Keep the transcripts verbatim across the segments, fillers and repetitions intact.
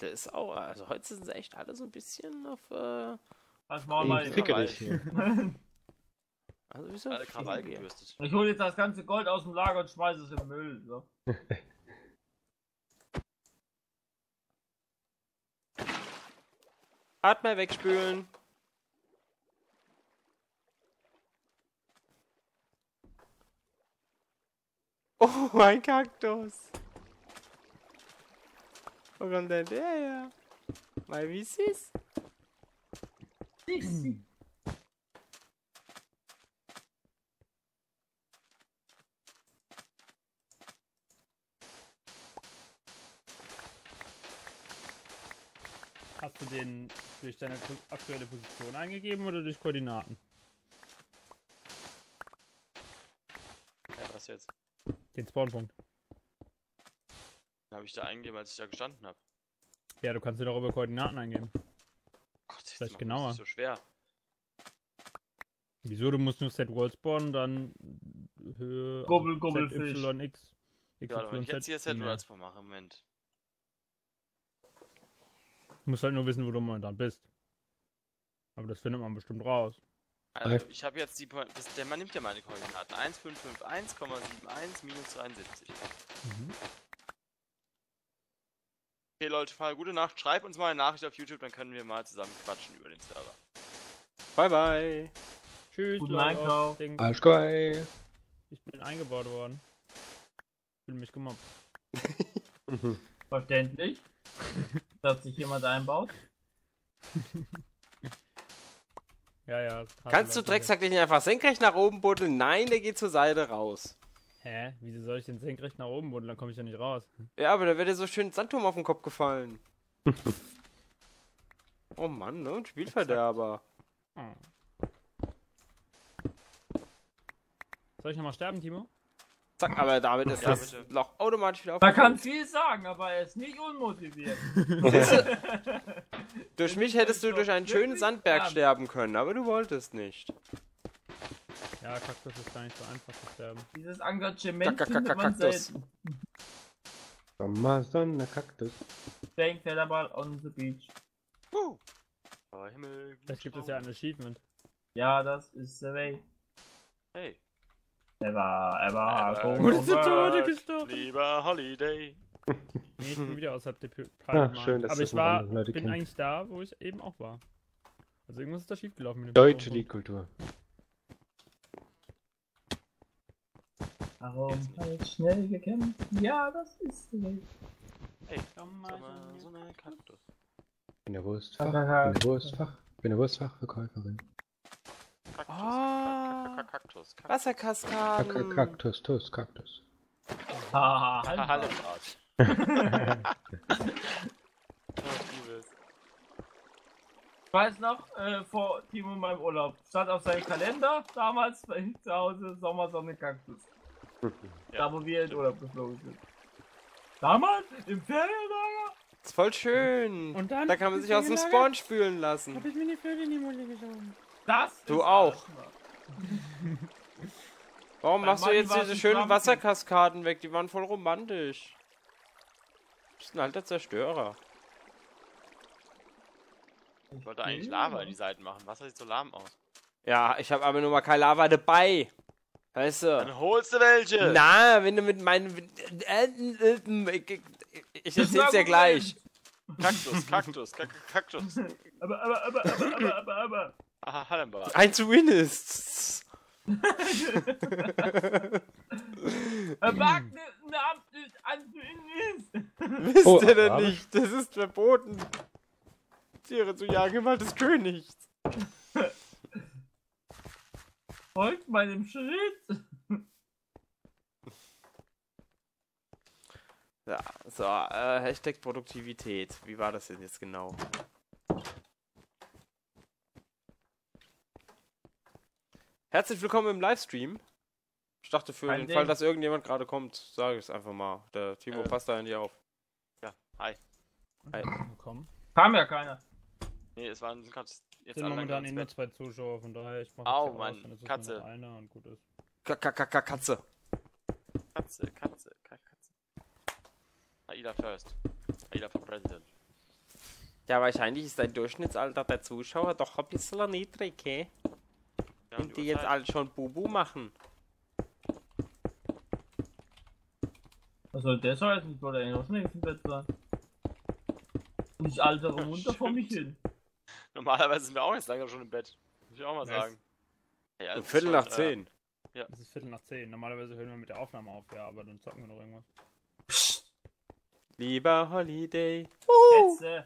Das ist auch, also heute sind sie echt alle so ein bisschen auf, äh... Das war mal Fickerig hier. Also wie so Alle Krawall gebürstet. Ich hole jetzt das ganze Gold aus dem Lager und schmeiße es im Müll. So. Atmer wegspülen. Oh, ein Kaktus. Wo kommt denn der her? Mal wie süß. Hast du den durch deine aktuelle Position eingegeben oder durch Koordinaten? Ja, was jetzt? Den Spawnpunkt. Den habe ich da eingegeben, als ich da gestanden habe. Ja, du kannst dir doch über Koordinaten eingeben. Gott, jetzt Vielleicht macht genauer. Das so schwer. Wieso? Du musst nur Set World spawnen, dann Höhe. Gubbel, Gubbel, Z, Y, X. Ja, aber wenn ich jetzt hier Set nee. Worlds mache, Moment. Du musst halt nur wissen, wo du momentan bist. Aber das findet man bestimmt raus. Also, ich habe jetzt die. Das, der Mann nimmt ja meine Koordinaten. eins fünf fünf eins Komma sieben eins minus dreiundsiebzig. Mhm. Okay, Leute, Fall, gute Nacht. Schreib uns mal eine Nachricht auf YouTube, dann können wir mal zusammen quatschen über den Server. Bye, bye. Tschüss, Guten Leute. Einkauf. Ding. Alles geil. Ich bin eingebaut worden. Ich will mich gemobbt. Verständlich. Dass sich jemand einbaut. Ja, ja. das Kannst du Leute Drecksack dich nicht einfach senkrecht nach oben buddeln? Nein, der geht zur Seite raus. jetzt. Hä? Wieso soll ich den senkrecht nach oben buddeln? Dann komme ich ja nicht raus. Ja, aber da wäre dir so schön Sandturm auf den Kopf gefallen. Oh Mann, ne? Ein Spielverderber. Oh. Soll ich nochmal sterben, Timo? Zack, aber damit ist Ja, das bitte. Loch automatisch wieder Man kann aufgefüllt. viel sagen, aber er ist nicht unmotiviert. Durch mich hättest du durch einen schönen Wirklich Sandberg ernst. sterben können, aber du wolltest nicht. Ja, Kaktus ist gar nicht so einfach zu sterben. Dieses Engagement Kack, kack, findet kack, man Kaktus. selten. Sommersonne, Kaktus. Playing Featherball on the beach. Uh. Oh, Himmel. Vielleicht gibt es ja ein Achievement. Ja, das ist the way. Hey. Ever, ever, Ever. go, Und ist go, der Tode bird. gestorben? Lieber Holiday. Nee, ich bin wieder außerhalb der Pi- Ah, Pipeline. schön, dass Aber das ich noch war, andere Leute bin kennen. eigentlich da, wo ich eben auch war. Also irgendwas ist da schiefgelaufen mit dem Deutsche Spawnpunkt. Liedkultur. Warum halt schnell gekämpft? Ja, das ist the way. Hey, Komm sag mal mal, so so eine Kaktus. Bin der Wurstfach. Kack, kack, Bin der Wurstfach. Bin der Wurstfachverkäuferin. Kaktus. Ah. Kak- kak- Kaktus. Kaktus. Wasserkaskaden. Kak- Kaktus, Toast, Kaktus. Haha, Haha, halt. Hallenbad. Ich liebe es. Ich weiß noch, äh, vor Timo in meinem Urlaub, stand auf seinem Kalender, damals bei ihm zu Hause, Sommersonne Kaktus. Ja, Da, wo wir in Urlaub geflogen sind. Damals? Im Ferienlager? Das ist voll schön. Und dann Da kann man sich aus dem gelagert? Spawn spülen lassen. Hab ich mir die Vögel in die Mulle geschoben. Das Du ist auch. Asthma. Warum Bei machst du Mann jetzt war's diese ein schönen Trumpet. Wasserkaskaden weg? Die waren voll romantisch. Du bist ein alter Zerstörer. Ich wollte eigentlich Lava in die Seiten machen. Wasser sieht so lahm aus. Ja, ich habe aber nur mal keine Lava dabei. Weißt du? Dann holst du welche! Na, wenn du mit meinen... Ich, ich erzähl's dir gleich. Kaktus, Kaktus, Kak Kaktus. Aber, aber, aber, aber, aber, aber, aber. Haha, Hallenbad. Ein zu win ist. Er wagt eine Amt an Wisst Oh, ihr denn Arabisch? nicht? Das ist verboten. Tiere zu jagen im Wald des Königs. Folgt meinem Schritt. Ja, so, äh, Hashtag Produktivität. Wie war das denn jetzt genau? Herzlich willkommen im Livestream. Ich dachte, für Kein den Ding. Fall, dass irgendjemand gerade kommt, sage ich es einfach mal. Der Timo Äh. passt da nicht auf. Ja, hi. Hi. Komm. Kam ja keiner. Nee, es waren gerade jetzt Sind alle momentan eh ins nur Bett. zwei Zuschauer, von daher ich mach Au, jetzt hier Mann, aus, dann ist es Katze. nur noch einer und gut ist. Ka- ka- ka- ka- Katze. Katze, Katze, Ka- Katze. Aida first. Aida for president. Ja, wahrscheinlich ist dein Durchschnittsalter der Zuschauer doch ein bisschen niedrig, hä? Ja, Wenn die jetzt Uhrzeit. alle schon Bubu machen. Was soll der Scheiß? Ich wollte eigentlich noch schnell im Bett sein. Und ich altere Ja, runter vor mich stimmt. hin. Normalerweise sind wir auch jetzt langsam schon im Bett. Muss ich auch mal Was? sagen. Ja, Um es ist Viertel schon, nach äh, zehn. Es ist Viertel nach zehn. Normalerweise hören wir mit der Aufnahme auf, ja, aber dann zocken wir noch irgendwas. Lieber Holiday. Sätze.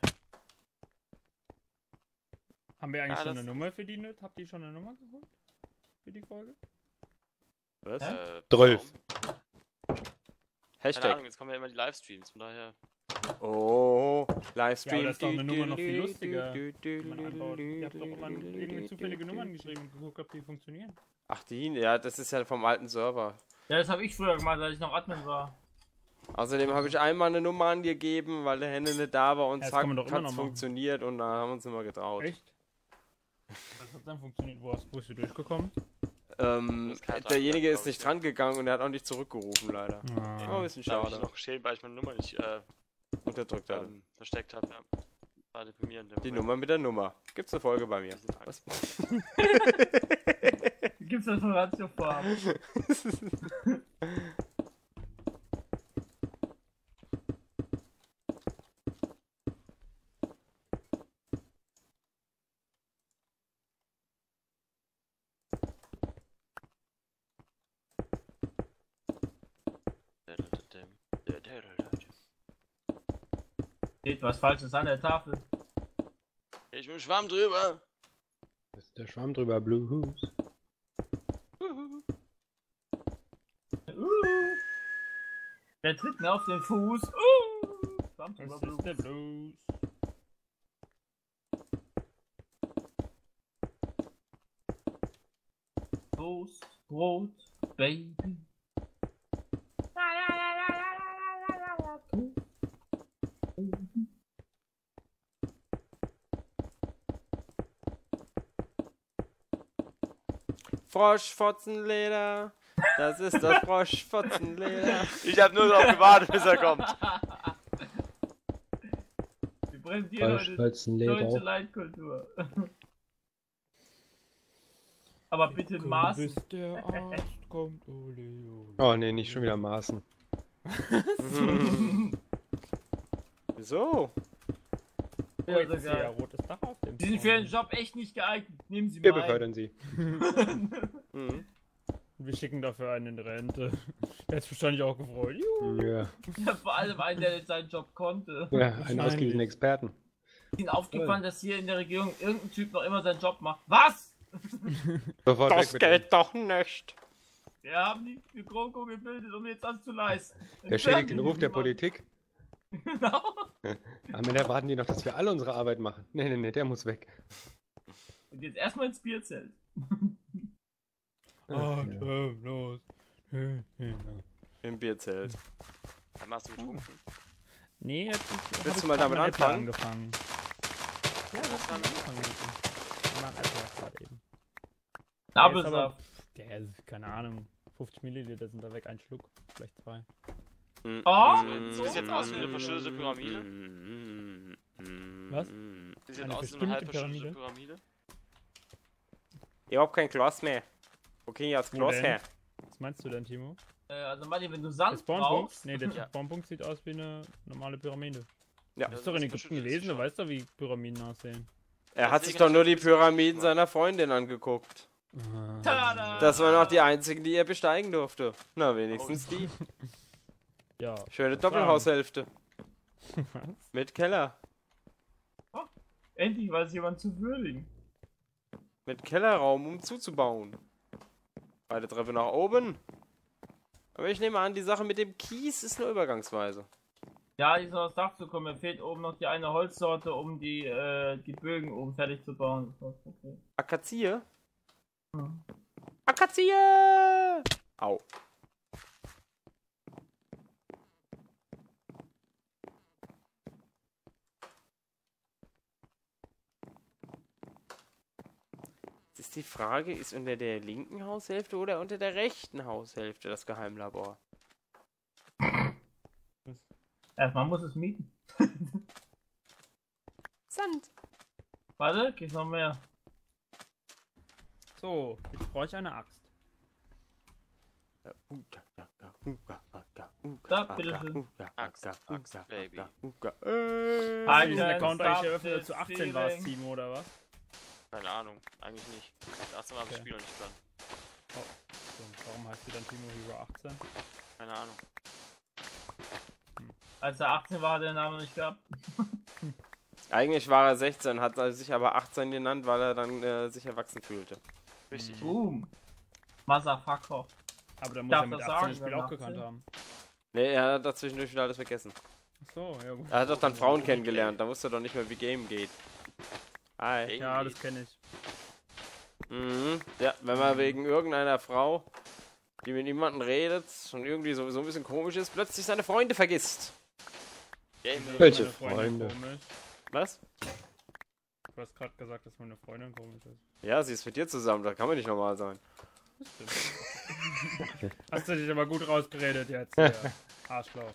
Haben wir eigentlich Ja, schon das- eine Nummer für die Nut? Habt ihr schon eine Nummer geholt? Für die Folge? Was? Hä? Äh, Drölf. warum? Keine Hashtag. Ahnung, jetzt kommen ja immer die Livestreams, von daher. Oh, Livestream. Ja, aber das ist doch eine Nummer noch viel lustiger, die man einbaut. Ihr habt doch immer irgendwie zufällige Nummern geschrieben und geguckt, ob die funktionieren. Ach, die, ja, das ist ja vom alten Server. Ja, das habe ich früher gemacht, als ich noch Admin war. Außerdem habe ich einmal eine Nummer angegeben, weil der Henne nicht da war und Ja, das zack, kann man doch immer hat's noch machen. funktioniert und da haben wir uns immer getraut. Echt? Das hat dann funktioniert. Wo, hast, wo bist du durchgekommen? Ähm, Das kann derjenige dran ist sein, nicht dran gegangen und er hat auch nicht zurückgerufen, leider. Oh, ein Ah. bisschen Da habe ich schade. noch geschält, weil ich meine Nummer nicht äh, Unterdrückt hat. ähm, versteckt habe. Ja. War deprimierend. im Die Moment. Nummer mit der Nummer. Gibt's eine Folge bei mir. Was? Gibt's das von Ratiofarben? Steht was Falsches an der Tafel. Ich bin Schwamm drüber. Das ist der Schwamm drüber, Blues. Uh. Wer tritt mir auf den Fuß? Uh. Schwamm Das drüber ist der Blues. Blues. Toast, Brot, Baby. Froschfotzenleder. Das ist das Froschfotzenleder. Ich habe nur darauf gewartet, bis er kommt. Wir präsentieren heute deutsche Froschfotzenleder. Leitkultur. Aber bitte in Maßen. Bis der Arzt kommt, ole, ole. Oh nee, nicht schon wieder Maßen. Wieso? Oh, Ja, jetzt ist so hier ja geil. rotes Dach auf dem Die sind für Zaun. den Job echt nicht geeignet. Nehmen Sie Wir mal ein. befördern sie. Mhm. Wir schicken dafür einen in Rente. Der ist wahrscheinlich auch gefreut. Juhu. Ja, Ja, vor allem einen, der jetzt seinen Job konnte. ja einen Wahrscheinlich. ausgewiesenen Experten. Ist Ihnen aufgefallen, dass hier in der Regierung irgendein Typ noch immer seinen Job macht? Was? Sofort Das weg mit dem. geht doch nicht. Wir haben die für GroKo gebildet, um jetzt das zu leisten. Der schädigt den Ruf der Politik. Genau. Am Ende erwarten die noch, dass wir alle unsere Arbeit machen. Nee, nee, nee, der muss weg. Und jetzt erstmal ins Bierzelt. Ah, ja. äh, los. Äh, äh, Im Bierzelt. Dann hast du getrunken. Nee, jetzt ist, Willst hab du mal ich damit grad mit Apple anfangen? angefangen. Ja, das war angefangen. Ich mag Apple gerade eben. Apfelsaft. Der ist, keine Ahnung, fünfzig Milliliter sind da weg, ein Schluck, vielleicht zwei. Oh, Sieht das jetzt aus wie eine verschlüsselte Pyramide? Was? Sieht Eine jetzt aus wie eine halb bestimmte verschlüsselte Pyramide? Ich hab kein Glas mehr. Wo krieg ich jetzt Wo Glas denn? her? Was meinst du denn, Timo? Äh, also Manni, wenn du Der Sand Spawnpunkt? brauchst. Nee, der Ja. Spawnpunkt sieht aus wie eine normale Pyramide. Ja. Du hast doch in Ägypten gelesen, du weißt doch, wie Pyramiden aussehen. Er hat sich doch nur die Pyramiden seiner Freundin angeguckt. Tada! Das waren auch die einzigen, die er besteigen durfte. Na, wenigstens die. Ja. Schöne Doppelhaushälfte. Was? Mit Keller. Endlich weiß jemand zu würdigen. Mit Kellerraum, um zuzubauen. Beide Treppe nach oben. Aber ich nehme an, die Sache mit dem Kies ist nur übergangsweise. Ja, die soll aufs Dach zu kommen. Mir fehlt oben noch die eine Holzsorte, um die, äh, die Bögen oben fertig zu bauen. Okay. Akazie? Hm. Akazie! Au. Jetzt ist die Frage, ist unter der linken Haushälfte oder unter der rechten Haushälfte das Geheimlabor? Erstmal muss es mieten. Sand. Warte, gibt's noch mehr? So, jetzt brauche ich eine Axt. Da, bitteschön. Axt, Axt, Baby. Äh, Hi. Diesen Account Stop eigentlich eröffnet, this zu achtzehn war es, feeling. Timo, oder was? Keine Ahnung, eigentlich nicht. Das erste Mal habe ich das Okay. Spiel noch nicht dran. So, warum heißt du dann Timo Hero achtzehn? Keine Ahnung. Als er achtzehn war, hat er den Namen nicht gehabt. Eigentlich war er sechzehn, hat er sich aber achtzehn genannt, weil er dann äh, sich erwachsen fühlte. Richtig. Boom. Motherfucker. Aber dann muss Darf er mit das achtzehn das sagen, Spiel auch wenn gekannt achtzehn? haben. Nee, er hat dazwischendurch wieder alles vergessen. Achso, ja gut. Er hat doch dann Frauen kennengelernt, da wusste er doch nicht mehr, wie Game geht. Hi. Ja, das kenne ich. Mhm. Ja, wenn man wegen irgendeiner Frau, die mit niemandem redet, schon irgendwie sowieso ein bisschen komisch ist, plötzlich seine Freunde vergisst. Game Das ist Welche meine Freundin Freunde? Komisch. Was? Du hast gerade gesagt, dass meine Freundin komisch ist. Ja, sie ist mit dir zusammen, da kann man nicht normal sein. Hast du dich aber gut rausgeredet jetzt, ja. Arschloch.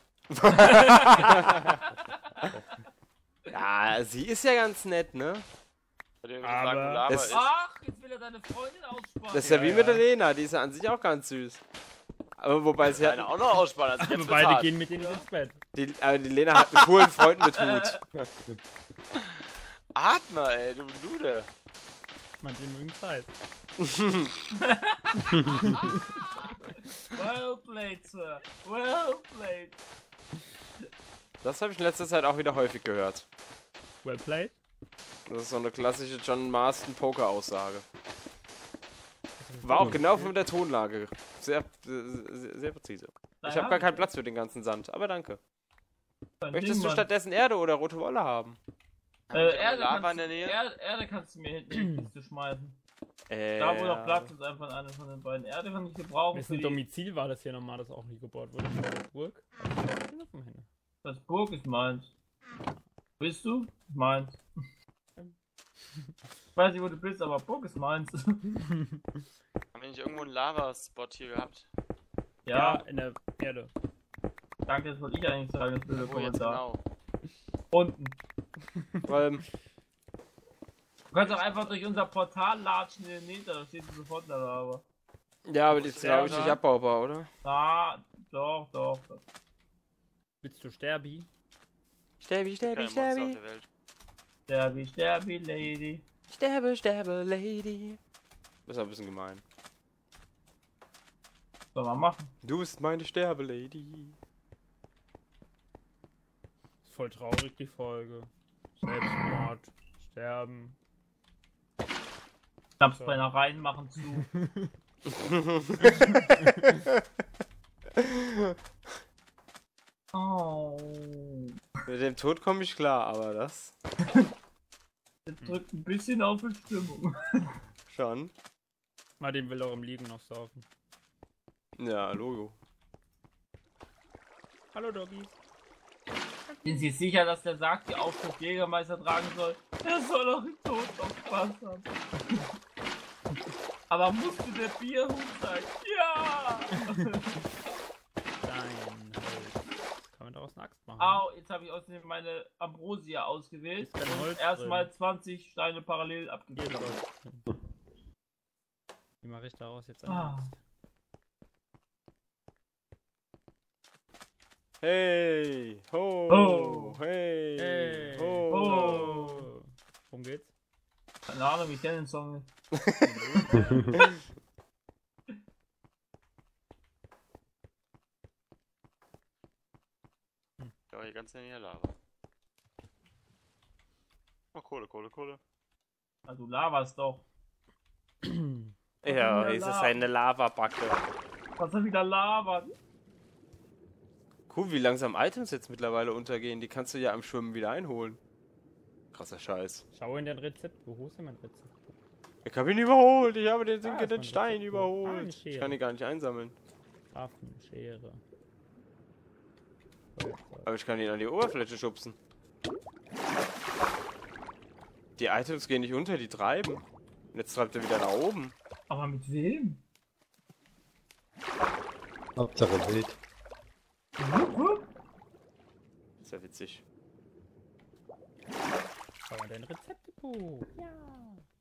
Ja, sie ist ja ganz nett, ne? Hat er Aber- gesagt, wo Lava Das- ist? Ach, jetzt will er deine Freundin ausspannen. Das ist ja, Ja, wie ja. mit der Lena, die ist ja an sich auch ganz süß. Aber wobei sie Eine hat, auch noch ausspannen, also Aber jetzt beide bezahlt. gehen mit denen ins Bett. die, aber die Lena hat einen coolen Freund mit Hut. Atme, ey, du Lude. Manche mögen Zeit. Well played, Sir. Well played. Das habe ich in letzter Zeit auch wieder häufig gehört. Well played. Das ist so eine klassische John Marston Poker-Aussage. War auch genau von der Tonlage. Sehr, sehr, sehr präzise. Ich habe gar keinen Platz für den ganzen Sand, aber danke. Möchtest du stattdessen Erde oder rote Wolle haben? Äh, Erde, Lava kannst, in der Nähe? Erde, Erde kannst du mir hinten in die Kiste schmeißen. Äh, Da wo noch Platz ist, einfach eine von den beiden. Erde kann ich gebrauchen. Für Wessen die, Domizil war das hier nochmal, das auch nie gebaut wurde? Burg? das Burg ist meins. Bist du? Meins. Ich weiß nicht, wo du bist, aber Burg ist meins. Haben wir nicht irgendwo einen Lava-Spot hier gehabt? Ja, Ja, in der Erde. danke, das wollte ich eigentlich sagen. Das blöde Wo jetzt Kommentar. genau? Unten. Weil, Du kannst auch einfach durch unser Portal latschen in den Nether, da steht sofort da Lava. ja, aber die ist, glaube ich, Ja, nicht da. abbaubar, oder? Ah, doch, doch. Willst du Sterbi? Sterbi, Keine sterbi, Monster auf sterbi. der Welt. Sterbi, sterbi, Lady. Sterbe, sterbe, Lady. Das ist ein bisschen gemein. Soll man machen. Du bist meine Sterbe-Lady. Ist voll traurig, die Folge. Selbstmord. Sterben. Schnapsbrennereien machen zu. Oh. Mit dem Tod komme ich klar, aber das Das drückt ein bisschen auf die Stimmung. schon. Martin will auch im Liegen noch saufen. Ja, Logo. Hallo Doggy. Sind Sie sicher, dass der sagt, die Aufschrift Jägermeister tragen soll? Er soll doch im Tod noch Spaß haben. Aber musste der Bierhut sein? Ja! Dein Holz. Kann man daraus eine Axt machen? Au, jetzt habe ich außerdem meine Ambrosia ausgewählt Ist kein Holz und erstmal drin. zwanzig Steine parallel Hier ist abgegeben. Holz drin. Wie mache ich daraus jetzt eine Ah. Axt? Hey, ho, Oh. hey, Hey. ho. Oh. Worum geht's? Keine Ahnung, ich kenne den Song nicht. Ja, hier ganz in der Nähe Lava. Oh, Kohle, Kohle, Kohle. Also Lavas doch. Ja, es ist eine Lavabacke. Was ist wieder Lava? Cool, wie langsam Items jetzt mittlerweile untergehen. Die kannst du ja am Schwimmen wieder einholen. Krasser Scheiß. Schau in dein Rezept. Wo ist denn mein Rezept? Ich hab ihn überholt. Ich habe den Ah, sinkenden ist mein Stein Rezept. Ah, überholt. eine Ich Schere. kann ihn gar nicht einsammeln. Waffen, Schere. Aber ich kann ihn an die Oberfläche schubsen. Die Items gehen nicht unter, die treiben. Und jetzt treibt er wieder nach oben. Aber mit wem? Hauptsache wild. Ist ja witzig. Schau mal dein Rezeptdepot. Ja.